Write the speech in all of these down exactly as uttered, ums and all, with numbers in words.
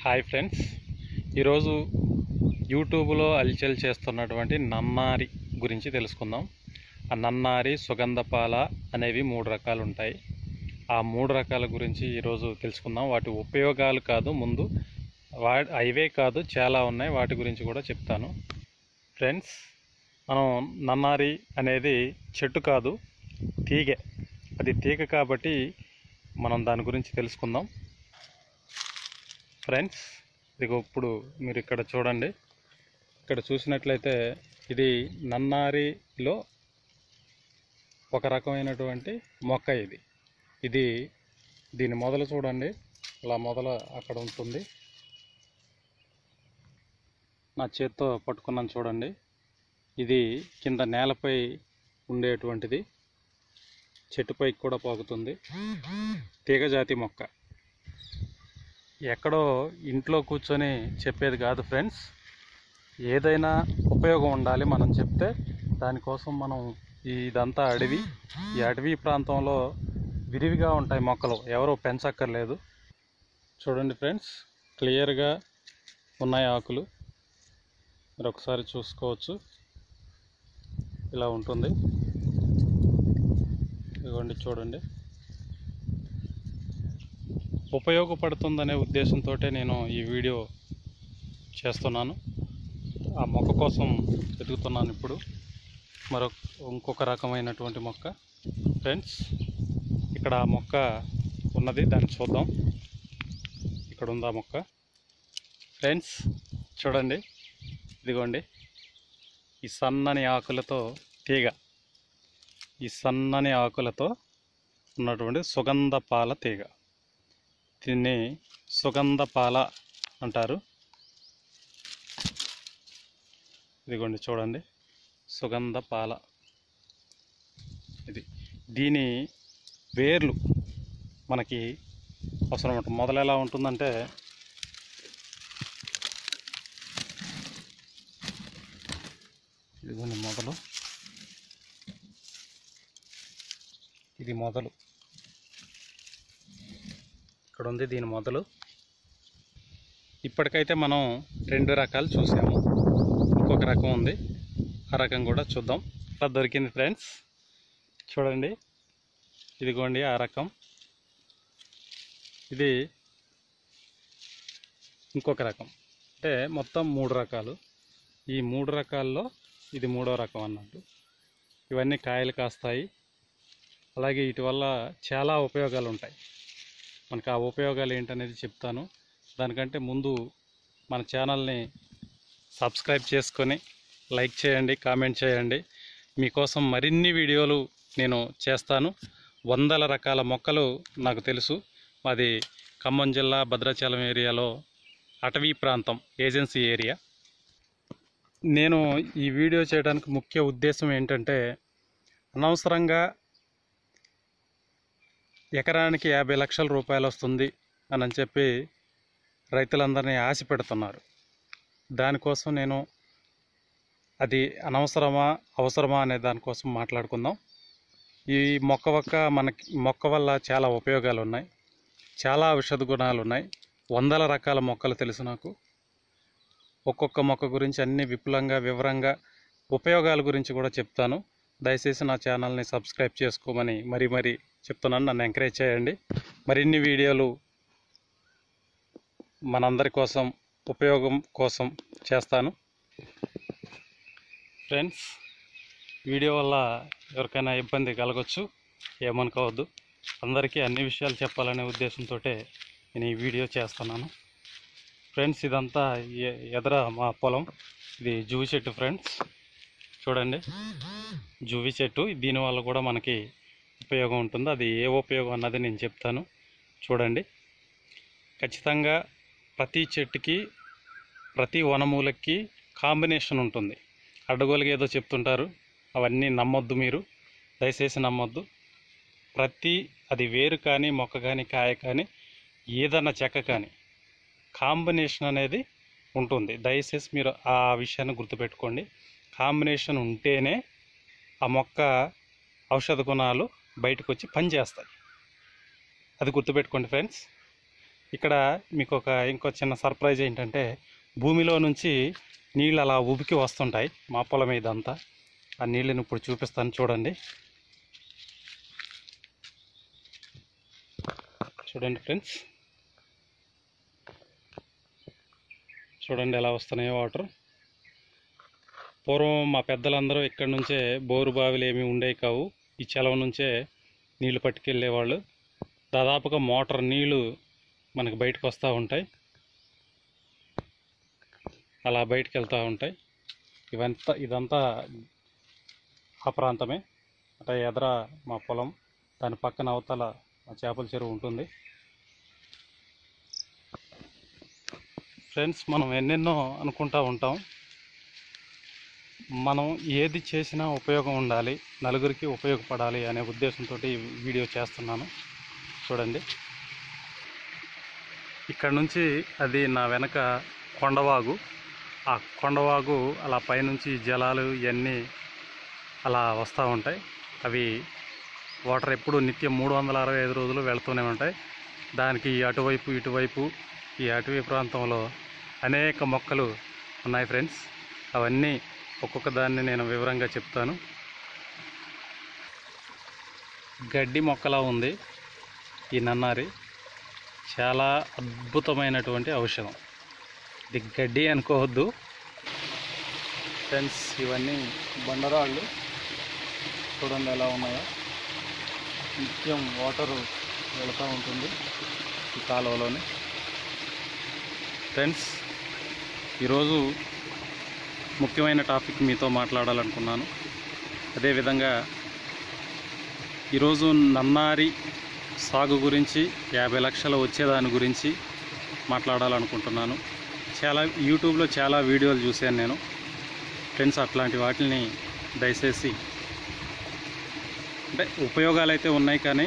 Hi friends, ఈరోజు యూట్యూబ్లో అల్చల్ చేస్తున్నటువంటి నన్నారి గురించి తెలుసుకుందాం. ఆ నన్నారి, సుగంధపాల అనేవి మూడు రకాలు ఉంటాయి. ఆ మూడు రకాల గురించి ఈరోజు తెలుసుకుందాం. వాటి ఉపయోగాలు కాదు, ముందు వా అవే కాదు చాలా ఉన్నాయి, వాటి గురించి కూడా చెప్తాను. ఫ్రెండ్స్, మనం నన్నారి అనేది చెట్టు కాదు, తీగె. అది తీగ కాబట్టి మనం దాని గురించి తెలుసుకుందాం. ఫ్రెండ్స్, ఇదిగో ఇప్పుడు మీరు ఇక్కడ చూడండి. ఇక్కడ చూసినట్లయితే ఇది నన్నారిలో ఒక రకమైనటువంటి మొక్క. ఇది ఇది దీని మొదలు చూడండి, అలా మొదలు అక్కడ ఉంటుంది. నా చేత్తో పట్టుకున్నాను చూడండి. ఇది కింద నేలపై ఉండేటువంటిది, చెట్టుపైకి కూడా పోగుతుంది. తీగజాతి మొక్క. ఎక్కడో ఇంట్లో కూర్చొని చెప్పేది కాదు ఫ్రెండ్స్. ఏదైనా ఉపయోగం ఉండాలి మనం చెప్తే. దానికోసం మనం ఇదంతా అడవి, ఈ అడవి ప్రాంతంలో విరివిగా ఉంటాయి మొక్కలు, ఎవరో పెంచక్కర్లేదు. చూడండి ఫ్రెండ్స్, క్లియర్గా ఉన్నాయి ఆకులు, మీరు ఒకసారి చూసుకోవచ్చు. ఇలా ఉంటుంది, ఇదిగోండి చూడండి. ఉపయోగపడుతుందనే ఉద్దేశంతో నేను ఈ వీడియో చేస్తున్నాను. ఆ మొక్క కోసం వెతుకుతున్నాను ఇప్పుడు. మరొక ఇంకొక రకమైనటువంటి మొక్క. ఫ్రెండ్స్, ఇక్కడ ఆ మొక్క ఉన్నది, దాన్ని చూద్దాం. ఇక్కడ ఉంది ఆ మొక్క. ఫ్రెండ్స్ చూడండి, ఇదిగోండి ఈ సన్నని ఆకులతో తీగ, ఈ సన్నని ఆకులతో ఉన్నటువంటి సుగంధపాల తీగ. దీన్ని సుగంధపాల అంటారు. ఇదిగోండి చూడండి, సుగంధపాల. ఇది దీని వేర్లు మనకి అవసరం ఉంటుంది. మొదలు ఎలా ఉంటుందంటే, ఇదిగోండి మొదలు, ఇది మొదలు ఇక్కడ ఉంది, దీని మొదలు. ఇప్పటికైతే మనం రెండు రకాలు చూసాము, ఇంకొక రకం ఉంది, ఆ రకం కూడా చూద్దాం. అలా దొరికింది ఫ్రెండ్స్, చూడండి. ఇదిగోండి ఆ రకం. ఇది ఇంకొక రకం. అంటే మొత్తం మూడు రకాలు. ఈ మూడు రకాల్లో ఇది మూడో రకం అన్నట్టు. ఇవన్నీ కాయలు కాస్తాయి. అలాగే వీటి వల్ల చాలా ఉపయోగాలు ఉంటాయి. మనకు ఆ ఉపయోగాలు ఏంటనేది చెప్తాను. దానికంటే ముందు మన ఛానల్ని సబ్స్క్రైబ్ చేసుకొని లైక్ చేయండి, కామెంట్ చేయండి. మీకోసం మరిన్ని వీడియోలు నేను చేస్తాను. వందల రకాల మొక్కలు నాకు తెలుసు. మాది ఖమ్మం జిల్లా భద్రాచలం ఏరియాలో అటవీ ప్రాంతం, ఏజెన్సీ ఏరియా. నేను ఈ వీడియో చేయడానికి ముఖ్య ఉద్దేశం ఏంటంటే, అనవసరంగా ఎకరానికి యాభై లక్షల రూపాయలు వస్తుంది అని చెప్పి రైతులందరినీ ఆశ పెడుతున్నారు. దానికోసం నేను అది అనవసరమా అవసరమా అనే దానికోసం మాట్లాడుకుందాం. ఈ మొక్క వక్క మనకి మొక్క వల్ల చాలా ఉపయోగాలు ఉన్నాయి, చాలా ఔషధ గుణాలు ఉన్నాయి. వందల రకాల మొక్కలు తెలుసు నాకు. ఒక్కొక్క మొక్క గురించి అన్ని విపులంగా వివరంగా ఉపయోగాల గురించి కూడా చెప్తాను. దయచేసి నా ఛానల్ని సబ్స్క్రైబ్ చేసుకోమని మరీ మరీ చెప్తున్నాను. నన్ను ఎంకరేజ్ చేయండి. మరిన్ని వీడియోలు మనందరి కోసం, ఉపయోగం కోసం చేస్తాను. ఫ్రెండ్స్, వీడియో వల్ల ఎవరికైనా ఇబ్బంది కలగవచ్చు, ఏమనుకోవద్దు. అందరికీ అన్ని విషయాలు చెప్పాలనే ఉద్దేశంతో నేను ఈ వీడియో చేస్తున్నాను. ఫ్రెండ్స్, ఇదంతా ఎదర మా పొలం. ఇది జువి చెట్టు ఫ్రెండ్స్, చూడండి. జువి చెట్టు, దీనివల్ల కూడా మనకి ఉపయోగం ఉంటుంది. అది ఏ ఉపయోగం అన్నది నేను చెప్తాను, చూడండి. ఖచ్చితంగా ప్రతి చెట్టుకి, ప్రతి వనమూలకి కాంబినేషన్ ఉంటుంది. అడ్డగోలుగా ఏదో చెప్తుంటారు, అవన్నీ నమ్మొద్దు, మీరు దయచేసి నమ్మొద్దు. ప్రతి అది వేరు కానీ, మొక్క కానీ, కాయ కానీ, ఏదన్నా చెక్క కానీ కాంబినేషన్ అనేది ఉంటుంది. దయచేసి మీరు ఆ విషయాన్ని గుర్తుపెట్టుకోండి. కాంబినేషన్ ఉంటేనే ఆ మొక్క ఔషధ గుణాలు బయటకు వచ్చి పనిచేస్తాయి. అది గుర్తుపెట్టుకోండి ఫ్రెండ్స్. ఇక్కడ మీకు ఒక ఇంకో చిన్న సర్ప్రైజ్ ఏంటంటే భూమిలో నుంచి నీళ్ళు అలా ఉబికి వస్తుంటాయి మా పొలం ఇదంతా. ఆ నీళ్ళని ఇప్పుడు చూపిస్తాను చూడండి. చూడండి ఫ్రెండ్స్, చూడండి ఎలా వస్తున్నాయో వాటర్. పూర్వం మా పెద్దలందరూ ఇక్కడ నుంచే బోరు బావిలు ఏమీ ఉండేవి కావు, ఈ చెలవ నుంచే నీళ్లు పట్టుకెళ్ళేవాళ్ళు. దాదాపుగా మోటార్ నీళ్ళు మనకు బయటకు వస్తూ ఉంటాయి, అలా బయటకు వెళ్తూ ఉంటాయి. ఇవంతా ఇదంతా ఆ ప్రాంతమే. అట్లా ఎదర మా పొలం, దాని పక్కన అవతల మా చేపల చెరువు ఉంటుంది. ఫ్రెండ్స్, మనం ఎన్నెన్నో అనుకుంటూ ఉంటాం. మనం ఏది చేసినా ఉపయోగం ఉండాలి, నలుగురికి ఉపయోగపడాలి అనే ఉద్దేశంతో ఈ వీడియో చేస్తున్నాను. చూడండి, ఇక్కడ నుంచి అది నా వెనక కొండవాగు. ఆ కొండవాగు అలా పైనుంచి జలాలు ఇవన్నీ అలా వస్తూ ఉంటాయి. అవి వాటర్ ఎప్పుడు నిత్యం మూడు వందల అరవై ఐదు రోజులు వెళుతూనే ఉంటాయి. దానికి అటువైపు ఇటువైపు ఈ అటవీ ప్రాంతంలో అనేక మొక్కలు ఉన్నాయి ఫ్రెండ్స్. అవన్నీ ఒక్కొక్క దాన్ని నేను వివరంగా చెప్తాను. గడ్డి మొక్కలా ఉంది ఈ నన్నారి, చాలా అద్భుతమైనటువంటి ఔషధం. ఇది గడ్డి అనుకోవద్దు ఫ్రెండ్స్, ఇవన్నీ బండరాళ్ళు. చూడండి ఎలా ఉన్నాయో. నిత్యం వాటరు వెళుతూ ఉంటుంది ఈ కాలువలోని. ఫ్రెండ్స్, ఈరోజు ముఖ్యమైన టాపిక్ మీతో మాట్లాడాలనుకున్నాను. అదేవిధంగా ఈరోజు నన్నారి సాగు గురించి, యాభై లక్షలు వచ్చేదాని గురించి మాట్లాడాలనుకుంటున్నాను. చాలా యూట్యూబ్లో చాలా వీడియోలు చూశాను నేను ఫ్రెండ్స్. అట్లాంటి వాటిని దయచేసి, అంటే ఉపయోగాలు అయితే ఉన్నాయి, కానీ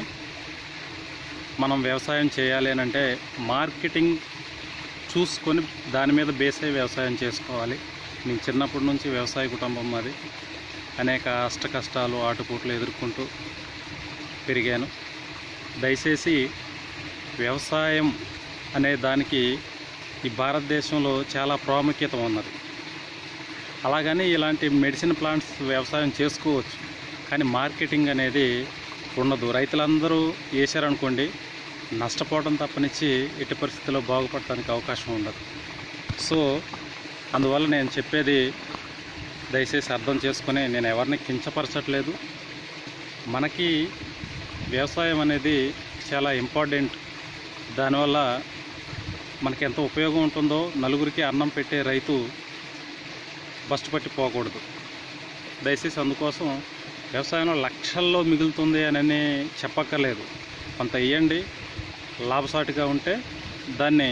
మనం వ్యవసాయం చేయాలి అని అంటే మార్కెటింగ్ చూసుకొని దాని మీద బేస్ అయ్యి వ్యవసాయం చేసుకోవాలి. నేను చిన్నప్పటి నుంచి వ్యవసాయ కుటుంబం మాది. అనేక అష్ట కష్టాలు ఆటుపోట్లు ఎదుర్కొంటూ పెరిగాను. దయచేసి వ్యవసాయం అనే దానికి ఈ భారతదేశంలో చాలా ప్రాముఖ్యత ఉన్నది. అలాగని ఇలాంటి మెడిసిన్ ప్లాంట్స్ వ్యవసాయం చేసుకోవచ్చు, కానీ మార్కెటింగ్ అనేది ఉండదు. రైతులందరూ వేశారనుకోండి, నష్టపోవడం తప్పనిచ్చి ఎట్టి పరిస్థితుల్లో బాగుపడటానికి అవకాశం ఉండదు. సో అందువల్ల నేను చెప్పేది దయచేసి అర్థం చేసుకుని, నేను ఎవరిని కించపరచట్లేదు. మనకి వ్యవసాయం అనేది చాలా ఇంపార్టెంట్. దానివల్ల మనకి ఎంత ఉపయోగం ఉంటుందో, నలుగురికి అన్నం పెట్టే రైతు బస్టుపట్టి పోకూడదు. దయచేసి అందుకోసం వ్యవసాయంలో లక్షల్లో మిగులుతుంది అని చెప్పక్కర్లేదు. కొంత ఇవ్వండి, లాభసాటిగా ఉంటే దాన్ని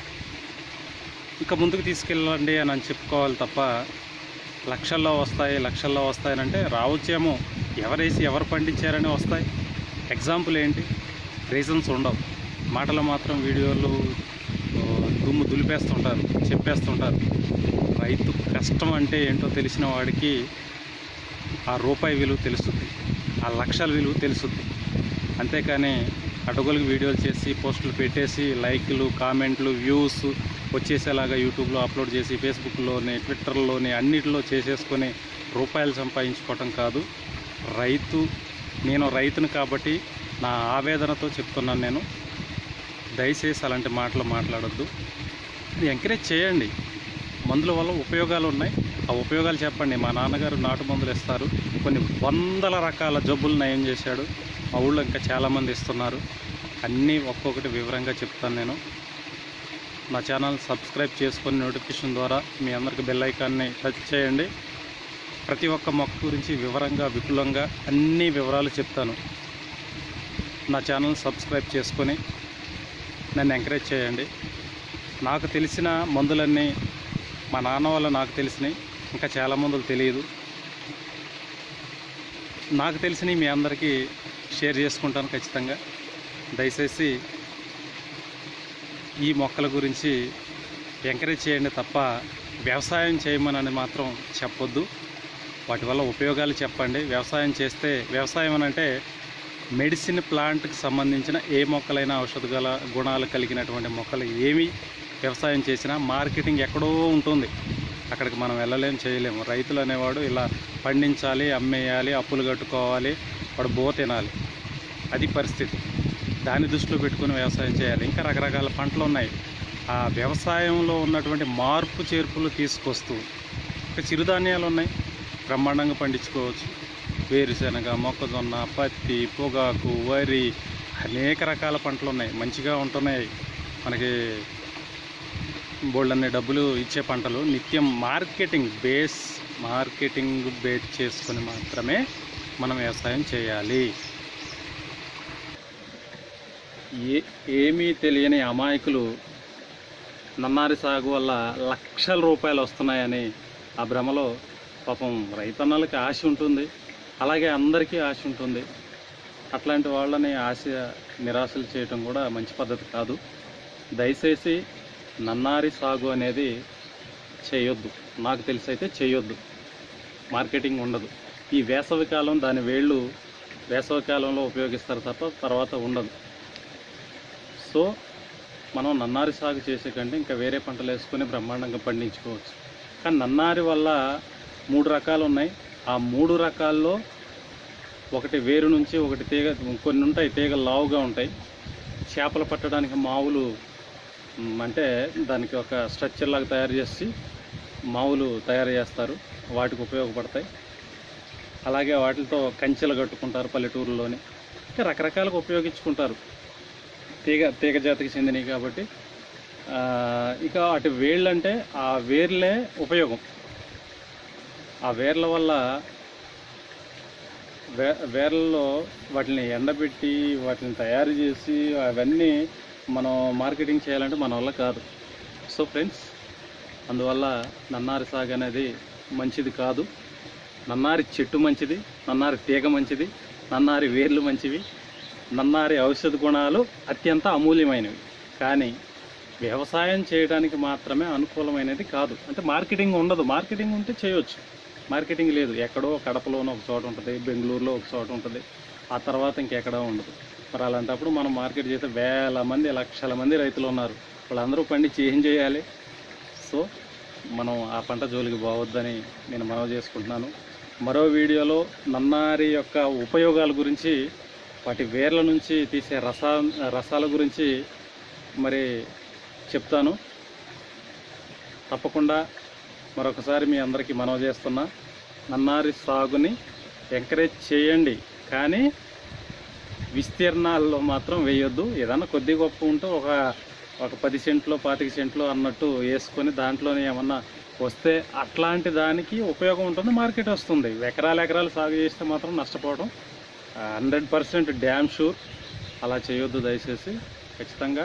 ఇంకా ముందుకు తీసుకెళ్ళండి అని అని చెప్పుకోవాలి తప్ప లక్షల్లో వస్తాయి లక్షల్లో వస్తాయనంటే రావచ్చేమో, ఎవరేసి ఎవరు పండించారని వస్తాయి. ఎగ్జాంపుల్ ఏంటి? రీజన్స్ ఉండవు. మాటలు మాత్రం వీడియోలు దుమ్ము దులిపేస్తుంటారు, చెప్పేస్తుంటారు. రైతు కష్టం అంటే ఏంటో తెలిసిన వాడికి ఆ రూపాయి విలువ తెలుస్తుంది, ఆ లక్షల విలువ తెలుస్తుంది. అంతేకాని అడ్డగోలుగా వీడియోలు చేసి పోస్టులు పెట్టేసి లైక్లు, కామెంట్లు, వ్యూస్ వచ్చేసేలాగా యూట్యూబ్లో అప్లోడ్ చేసి ఫేస్బుక్లోని, ట్విట్టర్లోని అన్నిటిలో చేసేసుకొని రూపాయలు సంపాదించుకోవటం కాదు. రైతు, నేను రైతును కాబట్టి నా ఆవేదనతో చెప్తున్నాను. నేను దయచేసి అలాంటి మాటలు మాట్లాడొద్దు. ఎంకరేజ్ చేయండి. మందుల వల్ల ఉపయోగాలు ఉన్నాయి, ఆ ఉపయోగాలు చెప్పండి. మా నాన్నగారు నాటు మందులు ఇస్తారు, కొన్ని వందల రకాల జబ్బులు నయం చేశాడు. మా ఊళ్ళో ఇంకా చాలామంది ఇస్తున్నారు. అన్నీ ఒక్కొక్కటి వివరంగా చెప్తాను నేను. నా ఛానల్ సబ్స్క్రైబ్ చేసుకొని నోటిఫికేషన్ ద్వారా మీ అందరికి బెల్ ఐకాన్ని టచ్ చేయండి. ప్రతి ఒక్క మొక్క గురించి వివరంగా, విపులంగా అన్ని వివరాలు చెప్తాను. నా ఛానల్ సబ్స్క్రైబ్ చేసుకొని నన్ను ఎంకరేజ్ చేయండి. నాకు తెలిసిన మందులన్నీ మా నాన్న వల్ల నాకు తెలిసినాయి, ఇంకా చాలా మందులు తెలియదు. నాకు తెలిసినవి మీ అందరికీ షేర్ చేసుకుంటాను ఖచ్చితంగా. దయచేసి ఈ మొక్కల గురించి ఎంకరేజ్ చేయండి తప్ప వ్యవసాయం చేయమని మాత్రం చెప్పొద్దు. వాటి వల్ల ఉపయోగాలు చెప్పండి. వ్యవసాయం చేస్తే, వ్యవసాయం అని అంటే మెడిసిన్ ప్లాంట్కి సంబంధించిన ఏ మొక్కలైనా ఔషధ గల గుణాలు కలిగినటువంటి మొక్కలు ఏమి వ్యవసాయం చేసినా మార్కెటింగ్ ఎక్కడో ఉంటుంది, అక్కడికి మనం వెళ్ళలేము, చేయలేము. రైతులు అనేవాడు ఇలా పండించాలి, అమ్మేయాలి, అప్పులు కట్టుకోవాలి, వాడు బో తినాలి, అది పరిస్థితి. దాన్ని దృష్టిలో పెట్టుకుని వ్యవసాయం చేయాలి. ఇంకా రకరకాల పంటలు ఉన్నాయి. ఆ వ్యవసాయంలో ఉన్నటువంటి మార్పు చేర్పులు తీసుకొస్తూ ఇంకా చిరుధాన్యాలు ఉన్నాయి, బ్రహ్మాండంగా పండించుకోవచ్చు. వేరుశనగ, మొక్కజొన్న, పత్తి, పొగాకు, వరి, అనేక రకాల పంటలు ఉన్నాయి, మంచిగా ఉంటున్నాయి. మనకి బోల్డన్ని డబ్బులు ఇచ్చే పంటలు. నిత్యం మార్కెటింగ్ బేస్ మార్కెటింగ్ బేస్ చేసుకొని మాత్రమే మనం వ్యవసాయం చేయాలి. ఏ ఏమీ తెలియని అమాయకులు నన్నారి సాగు వల్ల లక్షల రూపాయలు వస్తున్నాయని ఆ భ్రమలో పాపం రైతన్నలకి ఆశ ఉంటుంది, అలాగే అందరికీ ఆశ ఉంటుంది. అట్లాంటి వాళ్ళని ఆశ నిరాశలు చేయటం కూడా మంచి పద్ధతి కాదు. దయచేసి నన్నారి సాగు అనేది చేయొద్దు, నాకు తెలిసి అయితే చేయొద్దు. మార్కెటింగ్ ఉండదు. ఈ వేసవికాలం దాని వేళ్ళు వేసవికాలంలో ఉపయోగిస్తారు తప్ప తర్వాత ఉండదు. సో మనం నన్నారి సాగు చేసే కంటే ఇంకా వేరే పంటలు వేసుకొని బ్రహ్మాండంగా పండించుకోవచ్చు. కానీ నన్నారి వల్ల మూడు రకాలు ఉన్నాయి. ఆ మూడు రకాల్లో ఒకటి వేరు నుంచి, ఒకటి తీగ, కొన్ని ఉంటాయి తీగలు లావుగా ఉంటాయి. చేపలు పట్టడానికి మావులు అంటే దానికి ఒక స్ట్రక్చర్ లాగా తయారు చేసి మావులు తయారు చేస్తారు, వాటికి ఉపయోగపడతాయి. అలాగే వాటితో కంచెలు కట్టుకుంటారు పల్లెటూరులోని. ఇంకా రకరకాలుగా ఉపయోగించుకుంటారు. తీగ తీగ జాతికి చెందినవి కాబట్టి. ఇక అటు వేళ్ళు అంటే ఆ వేర్లే ఉపయోగం. ఆ వేర్ల వల్ల వే వేర్లలో వాటిని ఎండబెట్టి వాటిని తయారు చేసి అవన్నీ మనం మార్కెటింగ్ చేయాలంటే మన వల్ల కాదు. సో ఫ్రెండ్స్, అందువల్ల నన్నారి సాగు అనేది మంచిది కాదు. నన్నారి చెట్టు మంచిది, నన్నారి తీగ మంచిది, నన్నారి వేర్లు మంచివి, నన్నారి ఔషధ గుణాలు అత్యంత అమూల్యమైనవి. కానీ వ్యవసాయం చేయడానికి మాత్రమే అనుకూలమైనది కాదు. అంటే మార్కెటింగ్ ఉండదు. మార్కెటింగ్ ఉంటే చేయొచ్చు, మార్కెటింగ్ లేదు. ఎక్కడో కడపలోనో ఒక చోట ఉంటుంది, బెంగళూరులో ఒక చోట ఉంటుంది, ఆ తర్వాత ఇంకెక్కడా ఉండదు. మరి అలాంటప్పుడు మనం మార్కెట్ చేస్తే వేల మంది, లక్షల మంది రైతులు ఉన్నారు, వాళ్ళందరూ పండించి ఏం చేయాలి? సో మనం ఆ పంట జోలికి పోవద్దని నేను మనవి చేసుకుంటున్నాను. మరో వీడియోలో నన్నారి యొక్క ఉపయోగాల గురించి, వాటి వేర్ల నుంచి తీసే రసా రసాల గురించి మరి చెప్తాను. తప్పకుండా మరొకసారి మీ అందరికీ మనవి చేస్తున్నా, నన్నారి సాగుని ఎంకరేజ్ చేయండి, కానీ విస్తీర్ణాల్లో మాత్రం వేయొద్దు. ఏదన్నా కొద్ది గొప్ప ఉంటూ ఒక ఒక పది సెంట్లో పాతిక సెంట్లో అన్నట్టు వేసుకొని దాంట్లోనే ఏమన్నా వస్తే అట్లాంటి దానికి ఉపయోగం ఉంటుంది, మార్కెట్ వస్తుంది. ఎకరాలు ఎకరాలు సాగు చేస్తే మాత్రం నష్టపోవడం హండ్రెడ్ పర్సెంట్ డ్యామ్ షూర్. అలా చేయొద్దు దయచేసి. ఖచ్చితంగా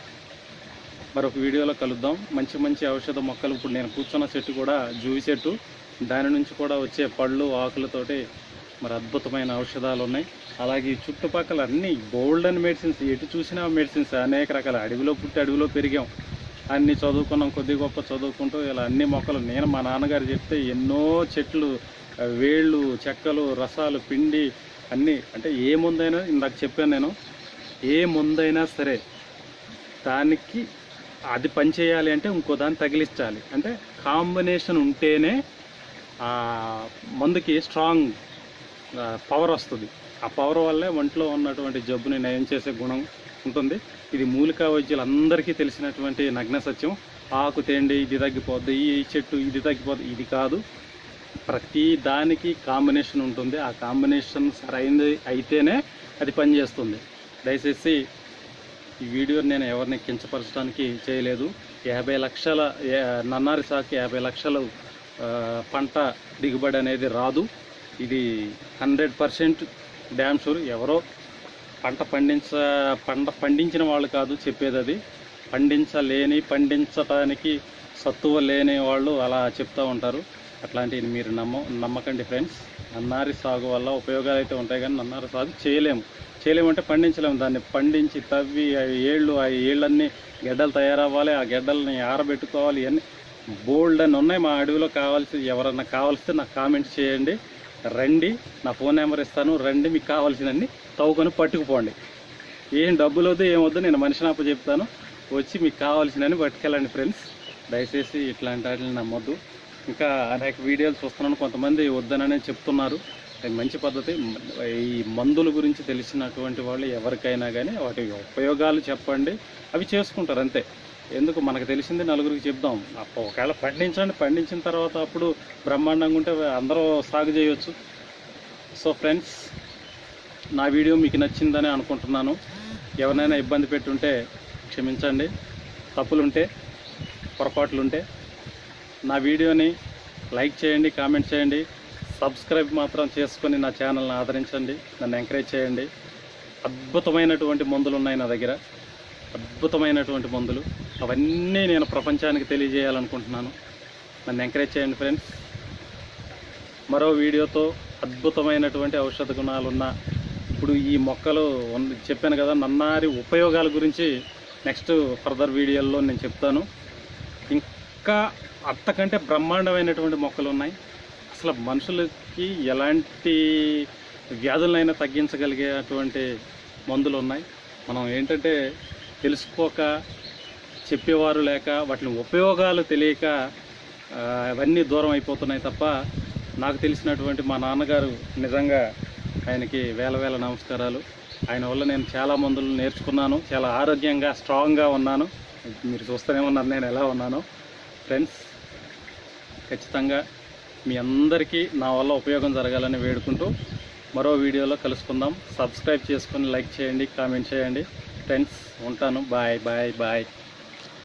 మరొక వీడియోలో కలుద్దాం. మంచి మంచి ఔషధ మొక్కలు, ఇప్పుడు నేను కూర్చున్న చెట్టు కూడా జూవి చెట్టు, దాని నుంచి కూడా వచ్చే పళ్ళు ఆకులతోటి మరి అద్భుతమైన ఔషధాలు ఉన్నాయి. అలాగే చుట్టుపక్కల అన్ని గోల్డెన్ మెడిసిన్స్, ఎటు చూసినా మెడిసిన్స్, అనేక రకాల. అడవిలో పుట్టి అడవిలో పెరిగాం, అన్నీ చదువుకున్నాం, కొద్ది గొప్ప చదువుకుంటూ ఇలా అన్ని మొక్కలు. నేను మా నాన్నగారు చెప్తే ఎన్నో చెట్లు, వేళ్ళు, చెక్కలు, రసాలు, పిండి అన్నీ. అంటే ఏ ముందైనా, ఇందాక చెప్పాను నేను, ఏ ముందైనా సరే దానికి అది పని చేయాలి అంటే ఇంకో దాన్ని తగిలించాలి. అంటే కాంబినేషన్ ఉంటేనే ఆ మందుకి స్ట్రాంగ్ పవర్ వస్తుంది. ఆ పవర్ వల్లే ఒంట్లో ఉన్నటువంటి జబ్బుని నయం చేసే గుణం ఉంటుంది. ఇది మూలికా వైద్యులు అందరికీ తెలిసినటువంటి నగ్న సత్యం. ఆకు తేండి ఇది తగ్గిపోద్ది, ఈ చెట్టు ఇది తగ్గిపోద్ది, ఇది కాదు. ప్రతి దానికి కాంబినేషన్ ఉంటుంది. ఆ కాంబినేషన్ సరైనది అయితేనే అది పనిచేస్తుంది. దయచేసి ఈ వీడియో నేను ఎవరిని కించపరచడానికి చేయలేదు. యాభై లక్షల నన్నారి సాగుకి యాభై లక్షలు పంట దిగుబడి అనేది రాదు. ఇది హండ్రెడ్ పర్సెంట్ డ్యామ్ షూర్. ఎవరో పంట పండించ పంట పండించిన వాళ్ళు కాదు చెప్పేది, అది పండించలేని, పండించటానికి సత్తువ లేని వాళ్ళు అలా చెప్తూ ఉంటారు. అట్లాంటివి మీరు నమ్మ నమ్మకండి ఫ్రెండ్స్. నన్నారి సాగు వల్ల ఉపయోగాలు అయితే ఉంటాయి, కానీ నన్నారి సాగు చేయలేము. చేయలేమంటే పండించలేము. దాన్ని పండించి తవ్వి ఆ ఏళ్ళు ఆ ఏళ్ళన్నీ గెడ్డలు తయారవ్వాలి, ఆ గెడ్డల్ని ఆరబెట్టుకోవాలి. ఇవన్నీ బోల్డ్ అని ఉన్నాయి మా అడవిలో. కావాల్సి ఎవరన్నా కావాల్సి నాకు కామెంట్స్ చేయండి. రండి, నా ఫోన్ నెంబర్ ఇస్తాను, రండి, మీకు కావాల్సినన్ని తవ్వుకొని పట్టుకుపోండి. ఏం డబ్బులు వద్దు ఏమొద్దు, నేను మనిషిని అప్ప చెప్తాను, వచ్చి మీకు కావాల్సినన్ని పట్టుకెళ్ళండి ఫ్రెండ్స్. దయచేసి ఇట్లాంటి వాటిని నమ్మొద్దు. ఇంకా అనేక వీడియోలు చూస్తున్నాను, కొంతమంది వద్దననే చెప్తున్నారు. అది మంచి పద్ధతి. ఈ మందుల గురించి తెలిసినటువంటి వాళ్ళు ఎవరికైనా కానీ వాటి ఉపయోగాలు చెప్పండి, అవి చేసుకుంటారు అంతే. ఎందుకు, మనకు తెలిసింది నలుగురికి చెప్దాం. ఒకవేళ పండించండి, పండించిన తర్వాత అప్పుడు బ్రహ్మాండంగా ఉంటే అందరూ సాగు చేయవచ్చు. సో ఫ్రెండ్స్, నా వీడియో మీకు నచ్చిందని అనుకుంటున్నాను. ఎవరినైనా ఇబ్బంది పెట్టుంటే క్షమించండి, తప్పులుంటే పొరపాట్లుంటే. నా వీడియోని లైక్ చేయండి, కామెంట్ చేయండి, సబ్స్క్రైబ్ మాత్రం చేసుకొని నా ఛానల్ని ఆదరించండి, నన్ను ఎంకరేజ్ చేయండి. అద్భుతమైనటువంటి మందులు ఉన్నాయి నా దగ్గర, అద్భుతమైనటువంటి మందులు. అవన్నీ నేను ప్రపంచానికి తెలియజేయాలనుకుంటున్నాను. నన్ను ఎంకరేజ్ చేయండి ఫ్రెండ్స్. మరో వీడియోతో అద్భుతమైనటువంటి ఔషధ గుణాలున్న ఇప్పుడు ఈ మొక్కలు చెప్పాను కదా, నన్నారి ఉపయోగాల గురించి నెక్స్ట్ ఫర్దర్ వీడియోల్లో నేను చెప్తాను. ఇంకా అంతకంటే బ్రహ్మాండమైనటువంటి మొక్కలు ఉన్నాయి. అసలు మనుషులకి ఎలాంటి వ్యాధులైనా తగ్గించగలిగేటువంటి మందులు ఉన్నాయి. మనం ఏంటంటే తెలుసుకోక, చెప్పేవారు లేక, వాటిని ఉపయోగాలు తెలియక అవన్నీ దూరం అయిపోతున్నాయి తప్ప, నాకు తెలిసినటువంటి మా నాన్నగారు నిజంగా ఆయనకి వేల వేల నమస్కారాలు. ఆయన వల్ల నేను చాలా మందులు నేర్చుకున్నాను, చాలా ఆరోగ్యంగా స్ట్రాంగ్గా ఉన్నాను. మీరు చూస్తూనే ఉన్నారు నేను ఎలా ఉన్నాను. ఫ్రెండ్స్, ఖచ్చితంగా మీ అందరికీ నా వల్ల ఉపయోగం జరగాలని వేడుకుంటూ మరో వీడియోలో కలుసుకుందాం. సబ్స్క్రైబ్ చేసుకొని లైక్ చేయండి, కామెంట్ చేయండి ఫ్రెండ్స్. ఉంటాను. Bye bye bye.